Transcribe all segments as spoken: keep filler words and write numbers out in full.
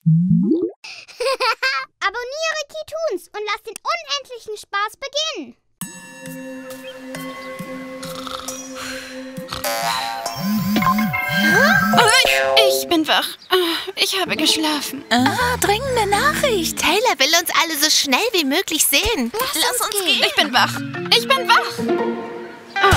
Abonniere Keytoons und lass den unendlichen Spaß beginnen. Ich bin wach. Ich habe geschlafen. Ah, dringende Nachricht. Taylor will uns alle so schnell wie möglich sehen. Lass, Lass uns gehen. gehen. Ich bin wach. Ich bin wach. Oh.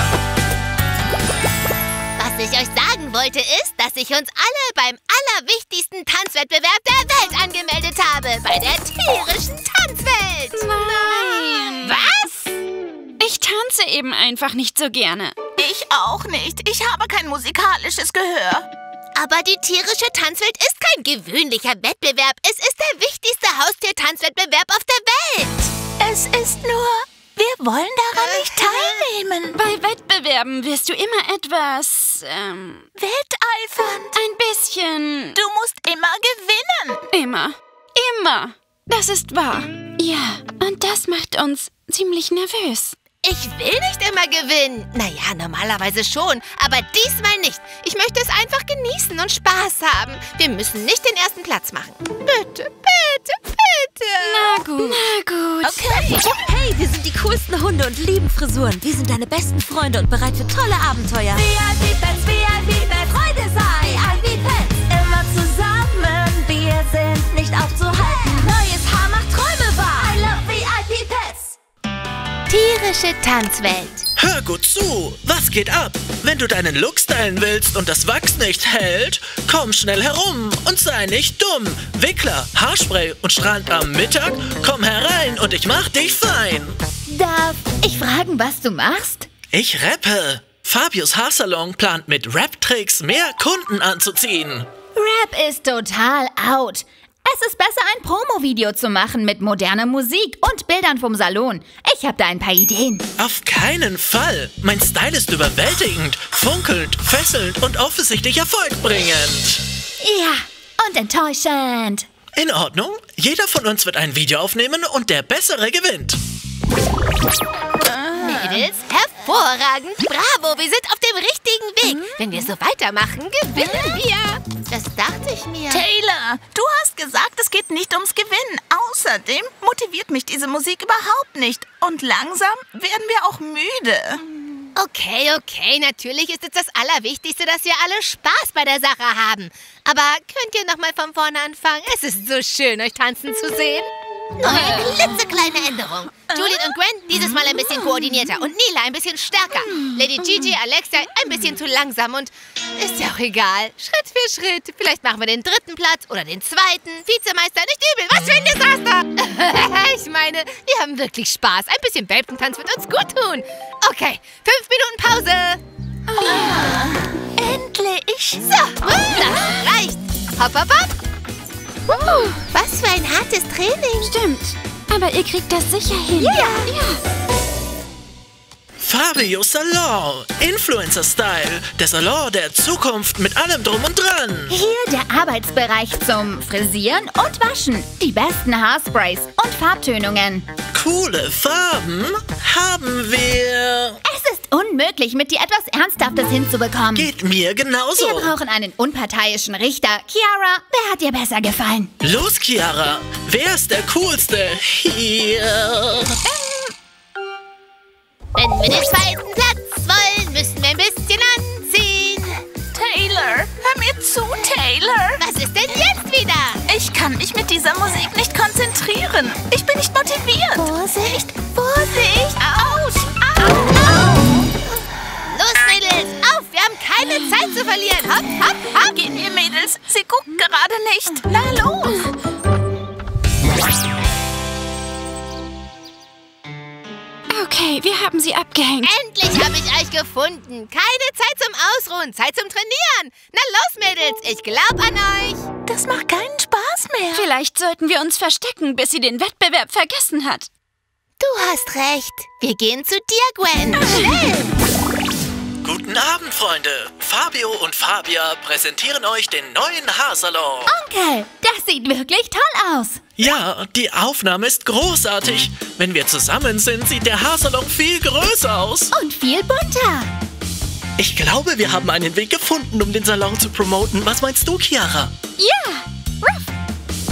Was ich euch sagen wollte, ist, dass ich uns alle beim allerwichtigsten Tanzwettbewerb der Welt angemeldet habe. Bei der tierischen Tanzwelt. Nein. Was? Ich tanze eben einfach nicht so gerne. Ich auch nicht. Ich habe kein musikalisches Gehör. Aber die tierische Tanzwelt ist kein gewöhnlicher Wettbewerb. Es ist der wichtigste Haustiertanzwettbewerb auf der Welt. Es ist nur, wir wollen daran nicht teilnehmen. Bei Wettbewerben wirst du immer etwas, ähm... wetteifernd. Ein bisschen... Du musst immer gewinnen. Immer. Immer. Das ist wahr. Ja, und das macht uns ziemlich nervös. Ich will nicht immer gewinnen. Naja, normalerweise schon, aber diesmal nicht. Ich möchte es einfach genießen und Spaß haben. Wir müssen nicht den ersten Platz machen. Bitte, bitte, bitte. Na gut. Na gut. Okay. Hey, wir sind die coolsten Hunde und lieben Frisuren. Wir sind deine besten Freunde und bereit für tolle Abenteuer. V I P-Pets, V I P-Pets, Freude sei, V I P-Pets. Immer zusammen, wir sind nicht aufzuhalten. Neues Haar macht Träume wahr. I love V I P-Pets. Tierische Tanzwelt. Hör gut zu, was geht ab? Wenn du deinen Look stylen willst und das Wachs nicht hält, komm schnell herum und sei nicht dumm. Wickler, Haarspray und Strand am Mittag, komm herein und ich mach dich fein. Darf ich fragen, was du machst? Ich rappe. Fabius Haarsalon plant mit Rap-Tricks mehr Kunden anzuziehen. Rap ist total out. Es ist besser, ein Promo-Video zu machen mit moderner Musik und Bildern vom Salon. Ich habe da ein paar Ideen. Auf keinen Fall. Mein Style ist überwältigend, funkelnd, fesselnd und offensichtlich erfolgbringend. Ja, und enttäuschend. In Ordnung. Jeder von uns wird ein Video aufnehmen und der Bessere gewinnt. Mädels, hervorragend. Bravo, wir sind auf dem richtigen Weg. Wenn wir so weitermachen, gewinnen wir. Das dachte ich mir. Taylor, du hast gesagt, es geht nicht ums Gewinnen. Außerdem motiviert mich diese Musik überhaupt nicht. Und langsam werden wir auch müde. Okay, okay, natürlich ist es das Allerwichtigste, dass wir alle Spaß bei der Sache haben. Aber könnt ihr nochmal von vorne anfangen? Es ist so schön, euch tanzen zu sehen. Neue, klitzekleine Änderung. Juliet und Gwen dieses Mal ein bisschen koordinierter und Nila ein bisschen stärker. Lady Gigi, Alexa ein bisschen zu langsam und ist ja auch egal. Schritt für Schritt. Vielleicht machen wir den dritten Platz oder den zweiten. Vizemeister, nicht übel. Was für ein Desaster. Ich meine, wir haben wirklich Spaß. Ein bisschen Welpentanz wird uns gut tun. Okay, fünf Minuten Pause. Oh, endlich. So, das reicht. Hopp, hopp, hopp. Uh, was für ein hartes Training. Stimmt. Aber ihr kriegt das sicher hin. Ja. ja. Fabius Salon. Influencer-Style. Der Salon der Zukunft mit allem drum und dran. Hier der Arbeitsbereich zum Frisieren und Waschen. Die besten Haarsprays und Farbtönungen. Coole Farben haben wir. Es ist unmöglich, mit dir etwas Ernsthaftes hinzubekommen. Geht mir genauso. Wir brauchen einen unparteiischen Richter. Chiara, wer hat dir besser gefallen? Los, Chiara. Wer ist der Coolste hier? Wenn wir den zweiten Platz wollen, müssen wir ein bisschen anziehen. Taylor, hör mir zu, Taylor. Was ist denn jetzt wieder? Ich kann mich mit dieser Musik nicht konzentrieren. Ich bin nicht motiviert. Vorsicht, Vorsicht. Autsch. Au, au. Los, Mädels, auf. Wir haben keine Zeit zu verlieren. Hopp, hopp, hopp. Geht ihr, Mädels. Sie gucken gerade nicht. Na los. Okay, wir haben sie abgehängt. Endlich habe ich euch gefunden. Keine Zeit zum Ausruhen, Zeit zum Trainieren. Na los, Mädels, ich glaube an euch. Das macht keinen Spaß mehr. Vielleicht sollten wir uns verstecken, bis sie den Wettbewerb vergessen hat. Du hast recht. Wir gehen zu dir, Gwen. Schnell. Guten Abend, Freunde. Fabio und Fabia präsentieren euch den neuen Haarsalon. Onkel, das sieht wirklich toll aus. Ja, die Aufnahme ist großartig. Wenn wir zusammen sind, sieht der Haarsalon viel größer aus. Und viel bunter. Ich glaube, wir haben einen Weg gefunden, um den Salon zu promoten. Was meinst du, Chiara? Ja, Ruff.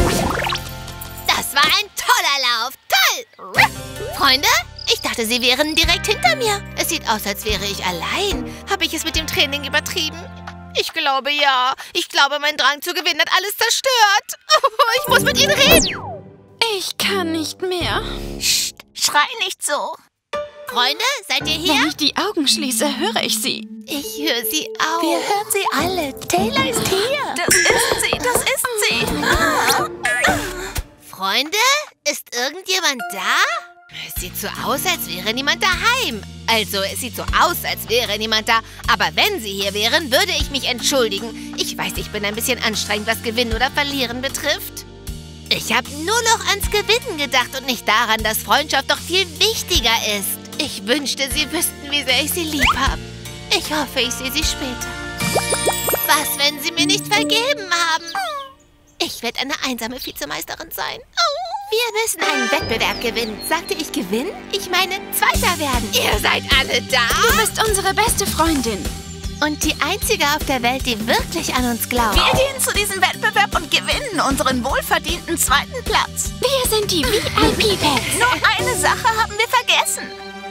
Freunde, ich dachte, sie wären direkt hinter mir. Es sieht aus, als wäre ich allein. Habe ich es mit dem Training übertrieben? Ich glaube, ja. Ich glaube, mein Drang zu gewinnen hat alles zerstört. Ich muss mit ihnen reden. Ich kann nicht mehr. Psst, schrei nicht so. Freunde, seid ihr Wenn hier? ich die Augen schließe, höre ich sie. Ich höre sie auch. Wir hören sie alle. Taylor ist hier. Das ist sie, das ist sie. Ah. Freunde, ist irgendjemand da? Es sieht so aus, als wäre niemand daheim. Also, es sieht so aus, als wäre niemand da. Aber wenn sie hier wären, würde ich mich entschuldigen. Ich weiß, ich bin ein bisschen anstrengend, was Gewinnen oder Verlieren betrifft. Ich habe nur noch ans Gewinnen gedacht und nicht daran, dass Freundschaft doch viel wichtiger ist. Ich wünschte, sie wüssten, wie sehr ich sie lieb habe. Ich hoffe, ich sehe sie später. Was, wenn sie mir nicht vergeben haben? Ich werde eine einsame Vizemeisterin sein. Wir müssen einen Wettbewerb gewinnen. Sagte ich gewinnen? Ich meine Zweiter werden. Ihr seid alle da? Du bist unsere beste Freundin. Und die einzige auf der Welt, die wirklich an uns glaubt. Wir gehen zu diesem Wettbewerb und gewinnen unseren wohlverdienten zweiten Platz. Wir sind die V I P-Pets. Nur eine Sache haben wir vergessen.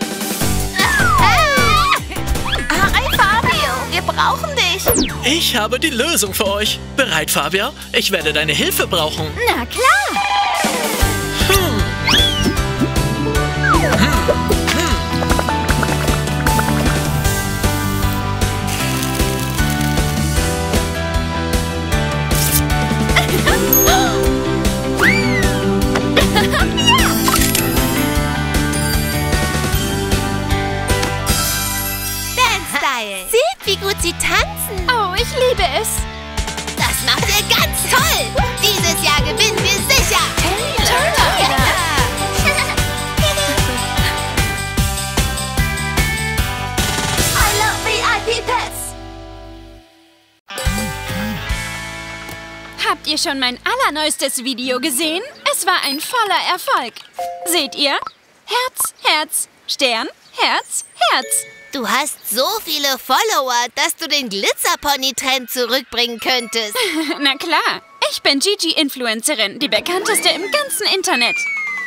Hi, Fabio. Wir brauchen dich. Ich habe die Lösung für euch. Bereit, Fabia? Ich werde deine Hilfe brauchen. Na klar. Dance-Style. Seht, wie gut sie tanzen. Oh, ich liebe es. Das macht ihr ganz toll. Dieses Jahr gewinnen wir sicher. I love V I P Pets. Habt ihr schon mein allerneuestes Video gesehen? Es war ein voller Erfolg. Seht ihr? Herz, Herz, Stern, Herz, Herz. Du hast so viele Follower, dass du den Glitzerpony-Trend zurückbringen könntest. Na klar, ich bin Gigi-Influencerin, die bekannteste im ganzen Internet.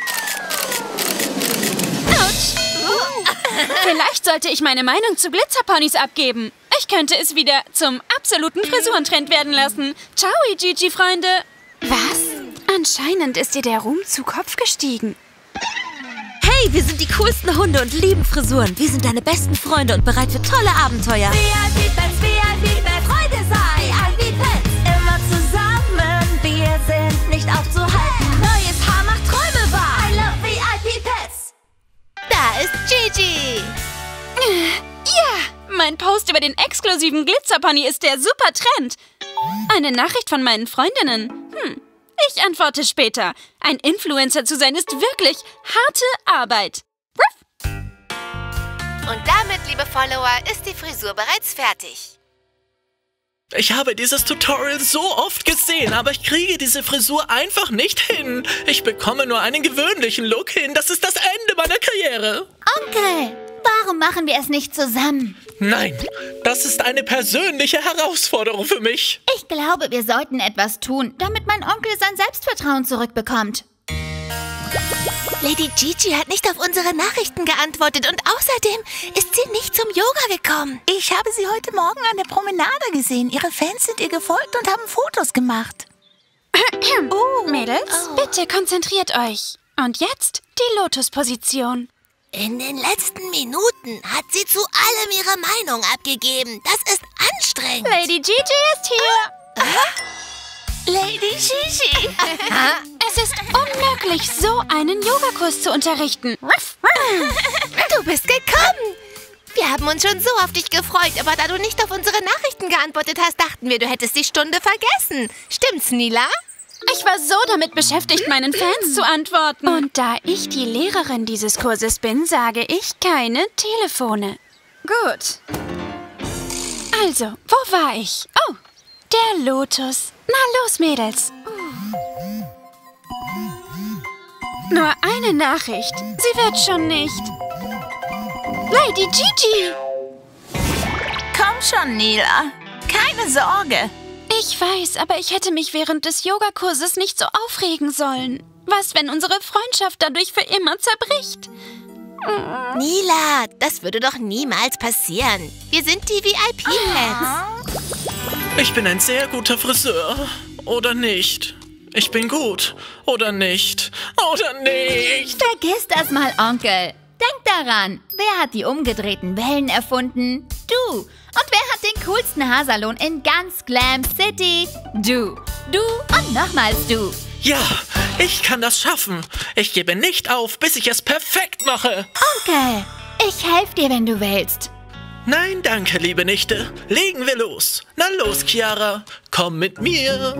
Autsch. Vielleicht sollte ich meine Meinung zu Glitzerponys abgeben. Ich könnte es wieder zum absoluten Frisurentrend werden lassen. Ciao, Gigi-Freunde. Was? Anscheinend ist dir der Ruhm zu Kopf gestiegen. Hey, wir sind die coolsten Hunde und lieben Frisuren. Wir sind deine besten Freunde und bereit für tolle Abenteuer. V I P Pets, V I P Pets, Freude sei ein V I Pets. Immer zusammen, wir sind nicht aufzuhalten. Neues Haar macht Träume wahr. I love V I P Pets. Da ist Gigi. Ja, mein Post über den exklusiven Glitzerpony ist der super Trend. Eine Nachricht von meinen Freundinnen. Hm, ich antworte später. Ein Influencer zu sein ist wirklich harte Arbeit. Ruff. Und damit, liebe Follower, ist die Frisur bereits fertig. Ich habe dieses Tutorial so oft gesehen, aber ich kriege diese Frisur einfach nicht hin. Ich bekomme nur einen gewöhnlichen Look hin. Das ist das Ende meiner Karriere. Onkel, warum machen wir es nicht zusammen? Nein, das ist eine persönliche Herausforderung für mich. Ich glaube, wir sollten etwas tun, damit mein Onkel sein Selbstvertrauen zurückbekommt. Lady Gigi hat nicht auf unsere Nachrichten geantwortet und außerdem ist sie nicht zum Yoga gekommen. Ich habe sie heute Morgen an der Promenade gesehen. Ihre Fans sind ihr gefolgt und haben Fotos gemacht. Oh, Mädels, bitte konzentriert euch. Und jetzt die Lotus-Position. In den letzten Minuten hat sie zu allem ihre Meinung abgegeben. Das ist anstrengend. Lady Gigi ist hier. Lady Gigi. Es ist unmöglich, so einen Yogakurs zu unterrichten. Du bist gekommen. Wir haben uns schon so auf dich gefreut, aber da du nicht auf unsere Nachrichten geantwortet hast, dachten wir, du hättest die Stunde vergessen. Stimmt's, Nila? Ich war so damit beschäftigt, meinen Fans zu antworten. Und da ich die Lehrerin dieses Kurses bin, sage ich keine Telefone. Gut. Also, wo war ich? Oh, der Lotus. Na los, Mädels. Nur eine Nachricht. Sie wird schon nicht. Lady Gigi! Komm schon, Nila. Keine Sorge. Ich weiß, aber ich hätte mich während des Yogakurses nicht so aufregen sollen. Was, wenn unsere Freundschaft dadurch für immer zerbricht? Nila, das würde doch niemals passieren. Wir sind die V I P-Fans. Ich bin ein sehr guter Friseur. Oder nicht? Ich bin gut. Oder nicht? Oder nicht? Vergiss das mal, Onkel. Denk daran, wer hat die umgedrehten Wellen erfunden? Du. Und wer hat den coolsten Haarsalon in ganz Glam City? Du. Du und nochmals du. Ja, ich kann das schaffen. Ich gebe nicht auf, bis ich es perfekt mache. Onkel, ich helfe dir, wenn du willst. Nein, danke, liebe Nichte. Legen wir los. Na los, Chiara. Komm mit mir.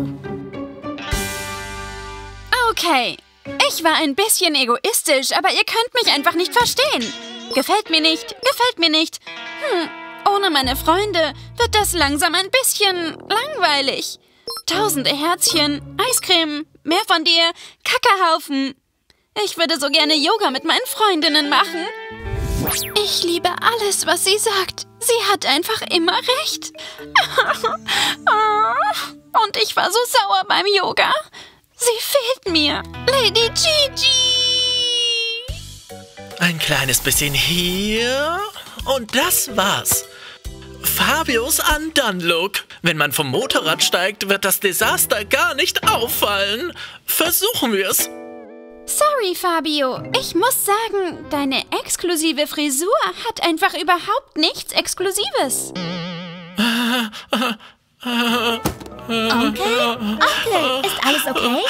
Okay. Ich war ein bisschen egoistisch, aber ihr könnt mich einfach nicht verstehen. Gefällt mir nicht, gefällt mir nicht. Hm, ohne meine Freunde wird das langsam ein bisschen langweilig. Tausende Herzchen, Eiscreme, mehr von dir, Kackerhaufen. Ich würde so gerne Yoga mit meinen Freundinnen machen. Ich liebe alles, was sie sagt. Sie hat einfach immer recht. Und ich war so sauer beim Yoga. Sie fehlt mir. Lady Gigi. Ein kleines bisschen hier. Und das war's. Fabios Undone-Look. Wenn man vom Motorrad steigt, wird das Desaster gar nicht auffallen. Versuchen wir's. Sorry, Fabio. Ich muss sagen, deine exklusive Frisur hat einfach überhaupt nichts Exklusives. Onkel? Onkel, ist alles okay?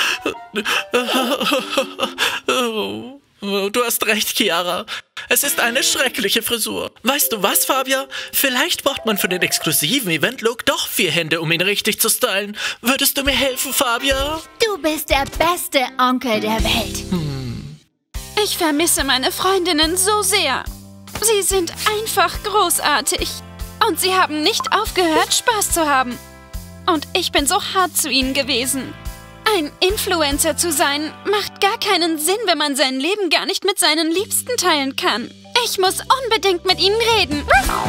Du hast recht, Chiara. Es ist eine schreckliche Frisur. Weißt du was, Fabia? Vielleicht braucht man für den exklusiven Event-Look doch vier Hände, um ihn richtig zu stylen. Würdest du mir helfen, Fabia? Du bist der beste Onkel der Welt. Hm. Ich vermisse meine Freundinnen so sehr. Sie sind einfach großartig. Und sie haben nicht aufgehört, Spaß zu haben. Und ich bin so hart zu ihnen gewesen. Ein Influencer zu sein, macht gar keinen Sinn, wenn man sein Leben gar nicht mit seinen Liebsten teilen kann. Ich muss unbedingt mit ihnen reden.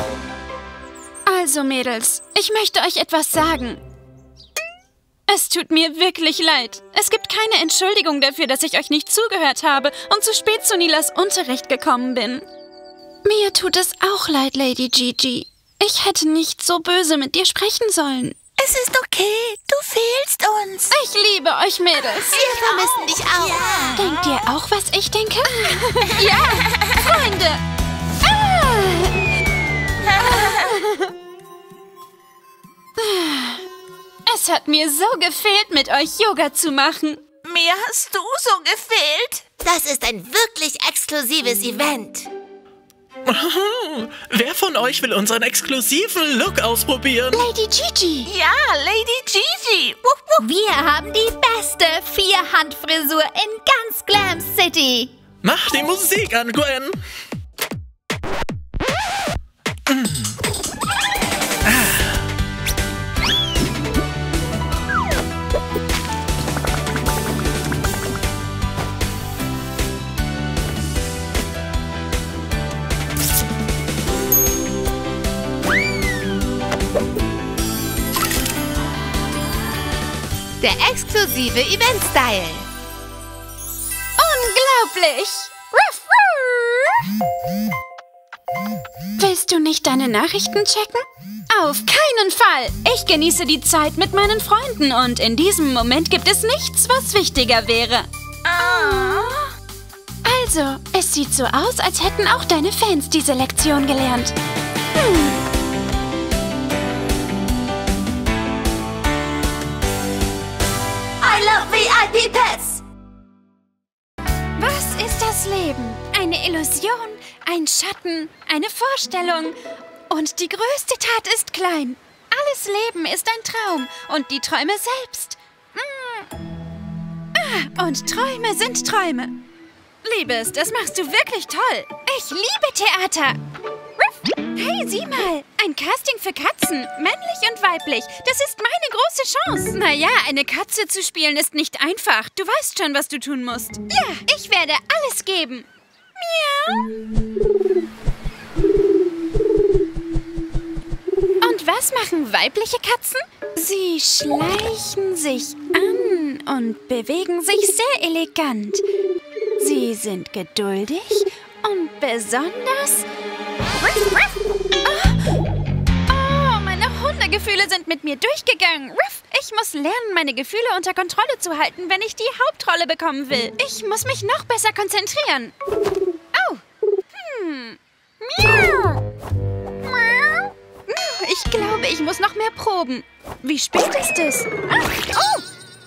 Also, Mädels, ich möchte euch etwas sagen. Es tut mir wirklich leid. Es gibt keine Entschuldigung dafür, dass ich euch nicht zugehört habe und zu spät zu Nilas Unterricht gekommen bin. Mir tut es auch leid, Lady Gigi. Ich hätte nicht so böse mit dir sprechen sollen. Es ist okay, du fehlst uns. Ich liebe euch, Mädels. Wir vermissen dich auch. Ja. Denkt ihr auch, was ich denke? Ja, Freunde. Ah. Es hat mir so gefehlt, mit euch Yoga zu machen. Mir hast du so gefehlt. Das ist ein wirklich exklusives Event. Wer von euch will unseren exklusiven Look ausprobieren? Lady Gigi. Ja, Lady Gigi. Wupp, wupp. Wir haben die beste Vierhandfrisur in ganz Glam City. Mach die Musik an, Gwen. Mm. Ah. Der exklusive Event-Style. Unglaublich. Ruff, ruff. Willst du nicht deine Nachrichten checken? Auf keinen Fall. Ich genieße die Zeit mit meinen Freunden und in diesem Moment gibt es nichts, was wichtiger wäre. Also, es sieht so aus, als hätten auch deine Fans diese Lektion gelernt. Hm. I love V I P Pets. Was ist das Leben? Eine Illusion, ein Schatten, eine Vorstellung. Und die größte Tat ist klein. Alles Leben ist ein Traum und die Träume selbst. Mm. Ah, und Träume sind Träume. Liebes, das machst du wirklich toll. Ich liebe Theater. Hey, sieh mal. Ein Casting für Katzen. Männlich und weiblich. Das ist meine große Chance. Naja, eine Katze zu spielen ist nicht einfach. Du weißt schon, was du tun musst. Ja, ich werde alles geben. Miau. Und was machen weibliche Katzen? Sie schleichen sich an. klein und bewegen sich sehr elegant. Sie sind geduldig und besonders... Oh, oh, meine Hundegefühle sind mit mir durchgegangen. Ruff, ich muss lernen, meine Gefühle unter Kontrolle zu halten, wenn ich die Hauptrolle bekommen will. Ich muss mich noch besser konzentrieren. Oh. Hm. Miau. Miau. Ich glaube, ich muss noch mehr proben. Wie spät ist es? Ah. Oh.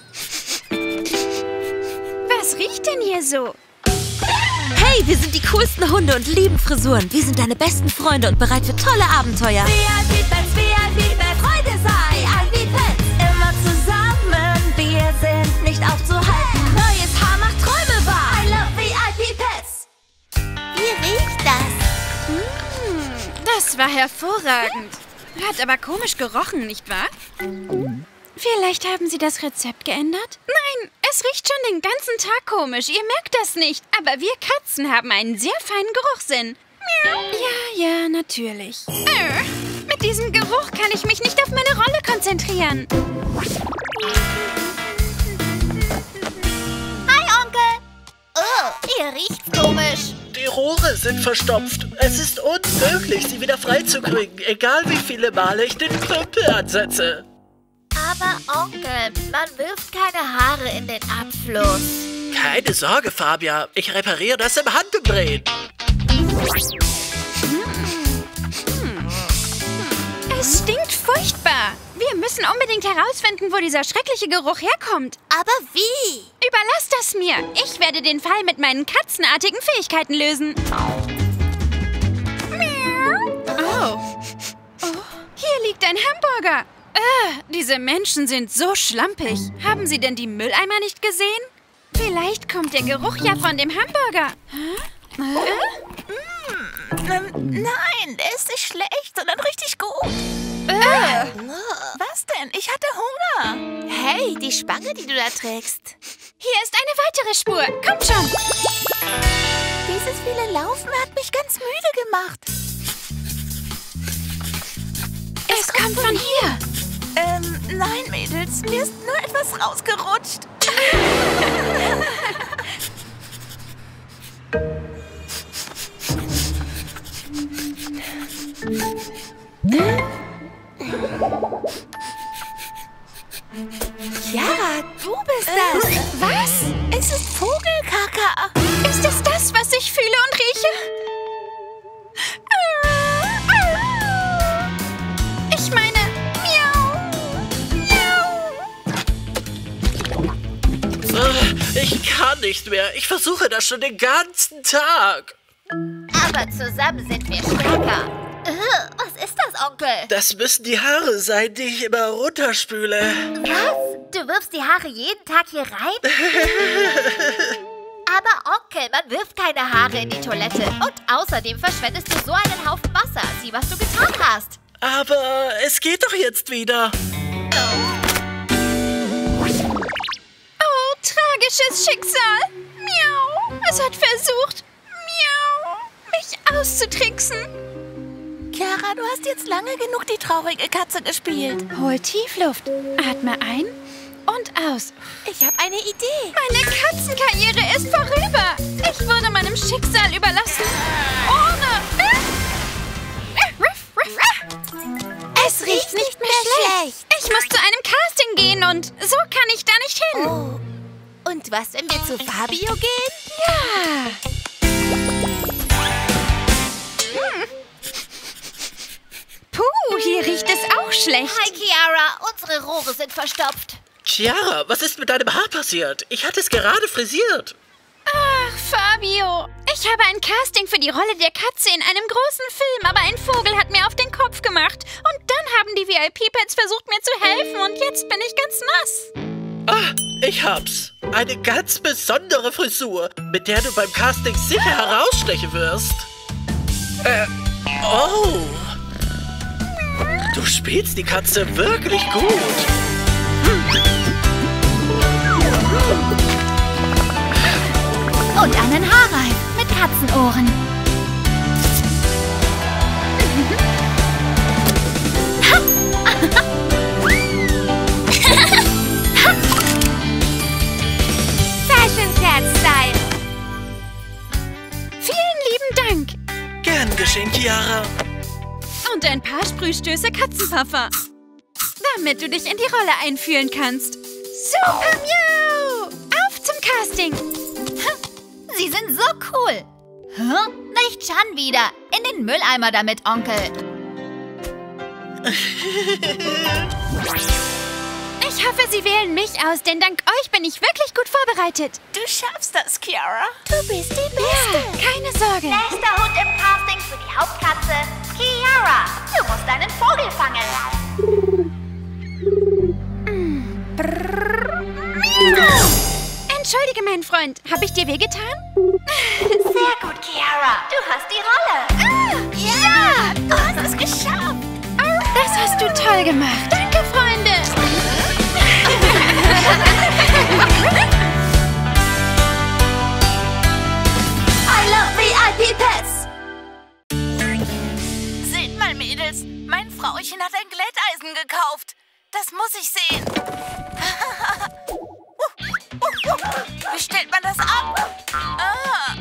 Was riecht denn hier so? Hey, wir sind die coolsten Hunde und lieben Frisuren. Wir sind deine besten Freunde und bereit für tolle Abenteuer. V I P Pets, V I P Pets, Freude sei I P Pets. Immer zusammen, wir sind nicht aufzuhalten. Neues Haar macht Träume wahr. I love V I P Pets. Wie riecht das? Das war hervorragend. Hat aber komisch gerochen, nicht wahr? Vielleicht haben Sie das Rezept geändert? Nein, es riecht schon den ganzen Tag komisch. Ihr merkt das nicht. Aber wir Katzen haben einen sehr feinen Geruchssinn. Ja, ja, natürlich. Äh, mit diesem Geruch kann ich mich nicht auf meine Rolle konzentrieren. Hi, Onkel. Oh, ihr riecht's komisch. Die Rohre sind verstopft. Es ist unmöglich, sie wieder freizukriegen, egal wie viele Male ich den Krümpel ansetze. Aber Onkel, man wirft keine Haare in den Abfluss. Keine Sorge, Fabia. Ich repariere das im Handumdrehen. Es stinkt furchtbar. Wir müssen unbedingt herausfinden, wo dieser schreckliche Geruch herkommt. Aber wie? Überlass das mir. Ich werde den Fall mit meinen katzenartigen Fähigkeiten lösen. Oh. Oh. Hier liegt ein Hamburger. Äh, diese Menschen sind so schlampig. Haben Sie denn die Mülleimer nicht gesehen? Vielleicht kommt der Geruch ja von dem Hamburger. Hä? Äh? Ähm, nein, der ist nicht schlecht, sondern richtig gut. Äh. Was denn? Ich hatte Hunger. Hey, die Spange, die du da trägst. Hier ist eine weitere Spur. Kommt schon. Dieses viele Laufen hat mich ganz müde gemacht. Es, es kommt von hier. Ähm, nein, Mädels, mir ist nur etwas rausgerutscht. Ja, du bist das. Was? Es ist Vogelkaka. Ist es das, was ich fühle und rieche? Ich meine, miau. Miau. Ich kann nicht mehr. Ich versuche das schon den ganzen Tag. Aber zusammen sind wir stärker. Uh, was ist das, Onkel? Das müssen die Haare sein, die ich immer runterspüle. Was? Du wirfst die Haare jeden Tag hier rein? Aber Onkel, man wirft keine Haare in die Toilette. Und außerdem verschwendest du so einen Haufen Wasser. Sieh, was du getan hast. Aber es geht doch jetzt wieder. Oh, tragisches Schicksal. Miau. Es hat versucht, miau, mich auszutricksen. Chiara, du hast jetzt lange genug die traurige Katze gespielt. Hol Tiefluft. Atme ein und aus. Ich habe eine Idee. Meine Katzenkarriere ist vorüber. Ich wurde meinem Schicksal überlassen. Ohne... Es riecht nicht mehr schlecht. Ich muss zu einem Casting gehen und so kann ich da nicht hin. Oh. Und was, wenn wir zu Fabio gehen? Ja. Hm. Puh, hier riecht es auch schlecht. Hi, Chiara. Unsere Rohre sind verstopft. Chiara, was ist mit deinem Haar passiert? Ich hatte es gerade frisiert. Ach, Fabio. Ich habe ein Casting für die Rolle der Katze in einem großen Film, aber ein Vogel hat mir auf den Kopf gemacht. Und dann haben die V I P-Pets versucht, mir zu helfen und jetzt bin ich ganz nass. Ah, ich hab's. Eine ganz besondere Frisur, mit der du beim Casting sicher herausstechen wirst. Äh, oh. Du spielst die Katze wirklich gut. Und einen Haarreif mit Katzenohren. geschehen, Chiara. Und ein paar Sprühstöße Katzenpuffer. Damit du dich in die Rolle einfühlen kannst. Super Miau! Auf zum Casting! Sie sind so cool. Hä? Nicht schon wieder. In den Mülleimer damit, Onkel. Ich hoffe, Sie wählen mich aus, denn dank euch bin ich wirklich gut vorbereitet. Du schaffst das, Chiara. Du bist die Beste. Ja, keine Sorge. Nächster Hund im Casting für die Hauptkatze, Chiara. Du musst einen Vogel fangen. Entschuldige, mein Freund. Habe ich dir wehgetan? Sehr gut, Chiara. Du hast die Rolle. Ah, Ja, du hast es geschafft. das hast du toll gemacht. Danke, Freunde. I love V I P Pets. Seht mal, Mädels. Mein Frauchen hat ein Glätteisen gekauft. Das muss ich sehen. Wie stellt man das ab? Ah.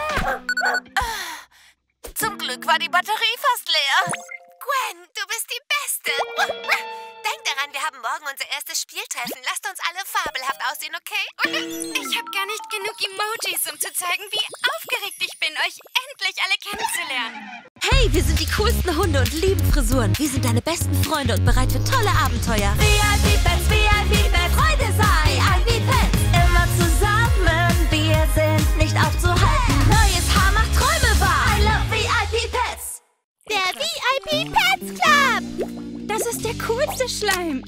Zum Glück war die Batterie fast leer. Gwen, du bist die Beste. Denk daran, wir haben morgen unser erstes Spieltreffen. Lasst uns alle fabelhaft aussehen, okay? Ich habe gar nicht genug Emojis, um zu zeigen, wie aufgeregt ich bin, euch endlich alle kennenzulernen. Hey, wir sind die coolsten Hunde und lieben Frisuren. Wir sind deine besten Freunde und bereit für tolle Abenteuer. V I P Pets, V I P Pets, Freude sei, V I P Pets. Immer zusammen, wir sind nicht aufzuhalten. Neues Haar macht Träume wahr. I love V I P Pets. Der V I P Pets Club. Das ist der coolste Schleim.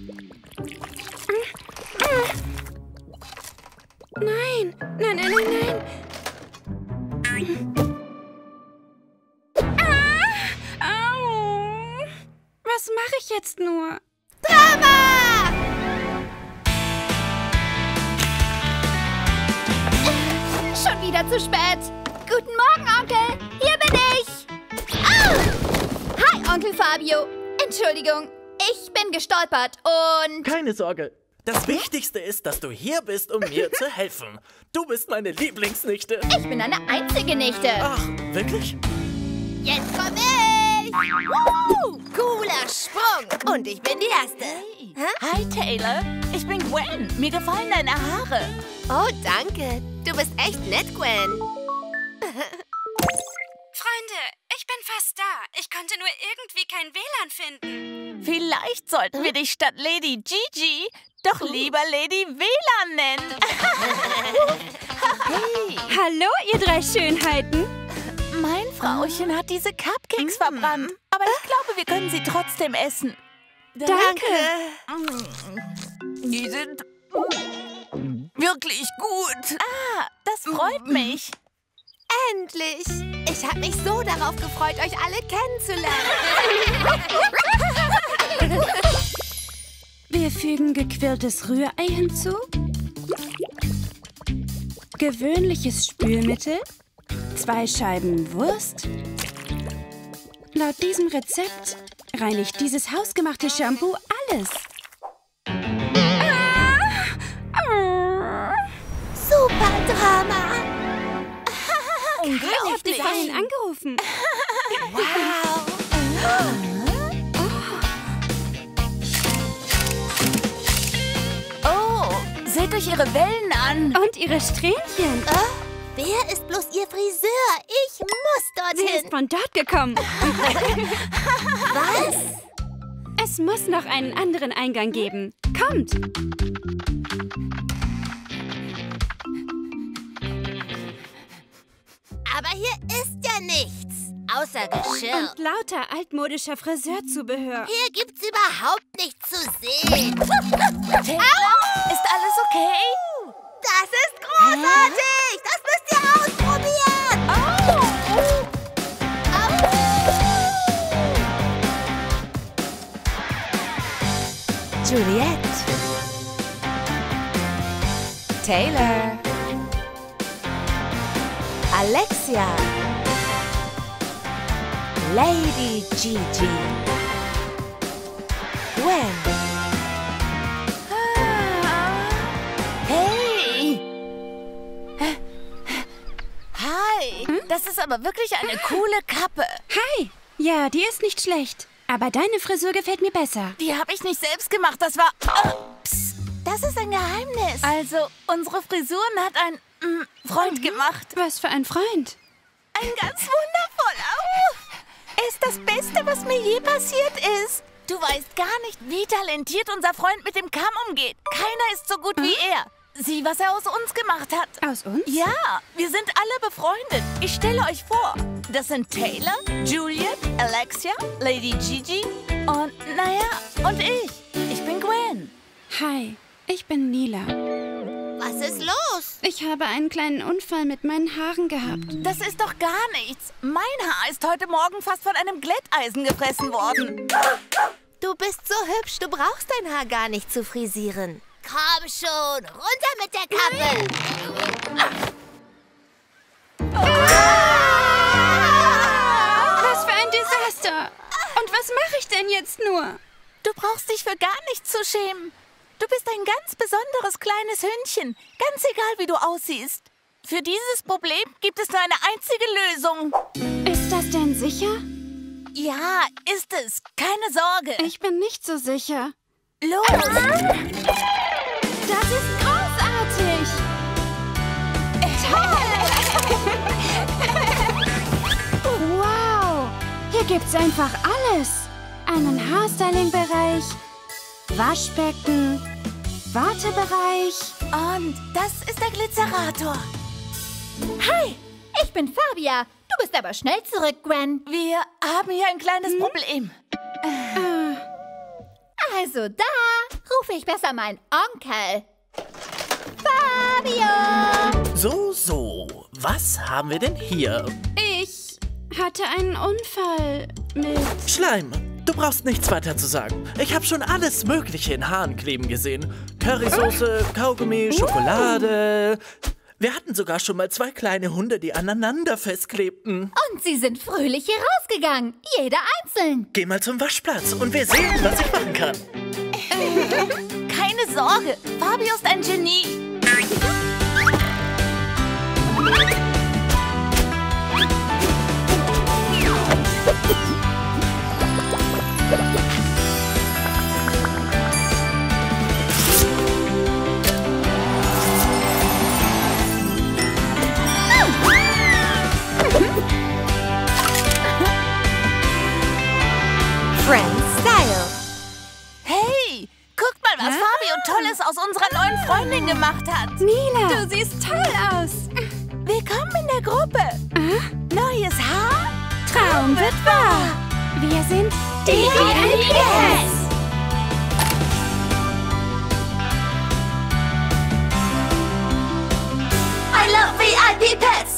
Nein, nein, nein, nein, nein. Ah, au. Was mache ich jetzt nur? Drama! Schon wieder zu spät. Guten Morgen, Onkel. Hier bin ich. Au! Hi, Onkel Fabio. Entschuldigung, ich bin gestolpert und... Keine Sorge. Das Wichtigste ist, dass du hier bist, um mir zu helfen. Du bist meine Lieblingsnichte. Ich bin eine einzige Nichte. Ach, wirklich? Jetzt komm ich. Woo! Cooler Sprung. Und ich bin die Erste. Hi, Taylor. Ich bin Gwen. Mir gefallen deine Haare. Oh, danke. Du bist echt nett, Gwen. Freunde, ich bin fast da. Ich konnte nur irgendwie kein W L A N finden. Vielleicht sollten wir dich statt Lady Gigi doch lieber Lady W L A N nennen. Hey, Hallo, ihr drei Schönheiten. mein Frauchen hat diese Cupcakes verbrannt. Aber ich glaube, wir können sie trotzdem essen. Danke. Die sind wirklich gut. Ah, das freut mich. Endlich. Ich habe mich so darauf gefreut, euch alle kennenzulernen. Wir fügen gequirltes Rührei hinzu, gewöhnliches Spülmittel, zwei Scheiben Wurst. Laut diesem Rezept reinigt dieses hausgemachte Shampoo alles. Super Drama. Unglaublich. Ich habe ihn angerufen. Oh, seht euch ihre Wellen an. Und ihre Strähnchen. Wer ist bloß Ihr Friseur? Ich muss Sie dorthin. ist von dort gekommen. Was? Es muss noch einen anderen Eingang geben. Kommt. Aber hier ist ja nichts. Außer Geschirr. Und lauter altmodischer Friseurzubehör. Hier gibt's überhaupt nichts zu sehen. Ist alles okay? Das ist großartig. Das müsst ihr ausprobieren. Juliette. Taylor. Alexia. Lady Gigi. Gwen. Hey. Hi, das ist aber wirklich eine coole Kappe. Hi. Ja, die ist nicht schlecht. Aber deine Frisur gefällt mir besser. Die habe ich nicht selbst gemacht, das war... Oh, psst, das ist ein Geheimnis. Also, unsere Frisuren hat ein mm, Freund mhm. gemacht. Was für ein Freund? Ein ganz wundervoller. Oh, er ist das Beste, was mir je passiert ist. Du weißt gar nicht, wie talentiert unser Freund mit dem Kamm umgeht. Keiner ist so gut hm? wie er. Sieh, was er aus uns gemacht hat. Aus uns? Ja, wir sind alle befreundet. Ich stelle euch vor, das sind Taylor, Juliet, Alexia, Lady Gigi und, naja, und ich. Ich bin Gwen. Hi, ich bin Nila. Was ist los? Ich habe einen kleinen Unfall mit meinen Haaren gehabt. Das ist doch gar nichts. Mein Haar ist heute Morgen fast von einem Glätteisen gefressen worden. Du bist so hübsch, du brauchst dein Haar gar nicht zu frisieren. Komm schon, runter mit der Kappe. Was für ein Desaster. Und was mache ich denn jetzt nur? Du brauchst dich für gar nichts zu schämen. Du bist ein ganz besonderes kleines Hündchen. Ganz egal, wie du aussiehst. Für dieses Problem gibt es nur eine einzige Lösung. Ist das denn sicher? Ja, ist es. Keine Sorge. Ich bin nicht so sicher. Los! Das ist großartig! Toll! Wow! Hier gibt's einfach alles. Einen Haarstyling-Bereich, Waschbecken, Wartebereich. Und das ist der Glitzerator. Hi, ich bin Fabia. Du bist aber schnell zurück, Gwen. Wir haben hier ein kleines hm? Problem. Äh. Also da rufe ich besser meinen Onkel. Fabio! So, so. Was haben wir denn hier? Ich hatte einen Unfall mit... Schleim. Du brauchst nichts weiter zu sagen. Ich habe schon alles Mögliche in Haaren kleben gesehen. Currysoße, Kaugummi, Schokolade. Wir hatten sogar schon mal zwei kleine Hunde, die aneinander festklebten. Und sie sind fröhlich hier rausgegangen. Jeder einzeln. Geh mal zum Waschplatz und wir sehen, was ich machen kann. Keine Sorge, Fabio ist ein Genie. Hey, guckt mal, was Fabio Tolles aus unserer neuen Freundin gemacht hat. Nila, du siehst toll aus. Willkommen in der Gruppe. Äh? Neues Haar? Traum wird wahr. Wir sind die V I P Pets. I love V I P Pets.